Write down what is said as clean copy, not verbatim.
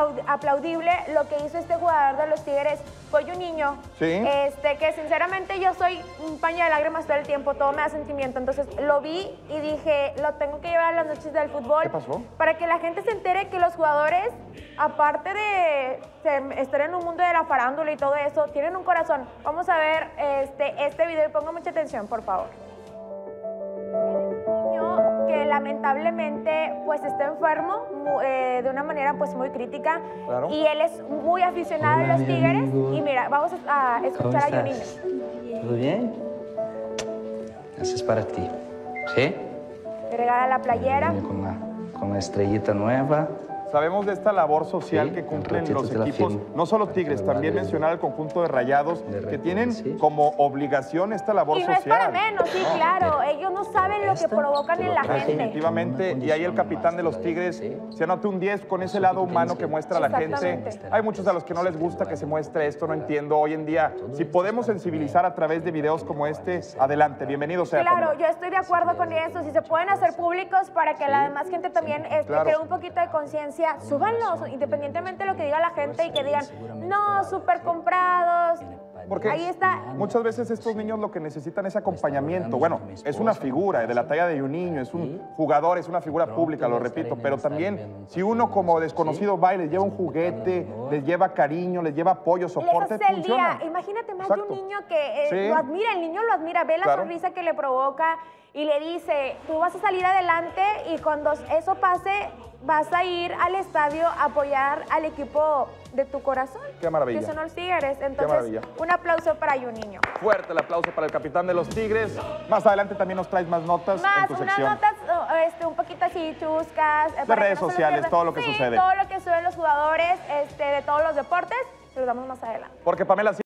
aplaudible lo que hizo este jugador de los Tigres. Fue un niño que sinceramente yo soy un paño de lágrimas todo el tiempo, todo me da sentimiento. Entonces lo vi y dije, lo tengo que llevar a las noches del fútbol. ¿Qué pasó? Para que la gente se entere que los jugadores, aparte de estar en un mundo de la farándula y todo eso, tienen un corazón. Vamos a ver este video y pongan mucha atención, por favor. Que lamentablemente pues está enfermo de una manera pues muy crítica, y él es muy aficionado a los Tigres. Y mira, vamos a escuchar a Juninho. ¿Todo bien? Eso es para ti, ¿sí? Le regala la playera. Con la estrellita nueva. Sabemos de esta labor social que cumplen los equipos, no solo Tigres, también mencionar el conjunto de Rayados, que tienen como obligación esta labor social. Y no es para menos, sí, claro. Ellos no saben lo que provocan en la gente. Definitivamente, y ahí el capitán de los Tigres se anota un 10 con ese lado humano que muestra la gente. Hay muchos a los que no les gusta que se muestre esto, no entiendo. Hoy en día, si podemos sensibilizar a través de videos como este, adelante, bienvenido sea. Claro, yo estoy de acuerdo con eso. Si se pueden hacer públicos para que la demás gente también cree un poquito de conciencia, súbanlos, independientemente de lo que diga la gente, y que digan, no, súper comprados. Porque ahí está. Muchas veces estos niños lo que necesitan es acompañamiento. Bueno, es una figura de la talla de un niño, es un jugador, es una figura pública, lo repito, pero también si uno como desconocido va y les lleva un juguete, les lleva cariño, les lleva apoyo, soporte, les hace el funciona. día. Imagínate más de un niño que lo admira, el niño lo admira, ve la sonrisa que le provoca y le dice, tú vas a salir adelante, y cuando eso pase, vas a ir al estadio a apoyar al equipo de tu corazón. Qué maravilla. Que son los Tigres. Entonces, un aplauso para Juninho. Fuerte el aplauso para el capitán de los Tigres. Más adelante también nos traes más notas en tu sección. Unas notas un poquito así chuscas. De redes sociales, todo lo que sucede. Todo lo que suben los jugadores de todos los deportes, se los damos más adelante. Porque Pamela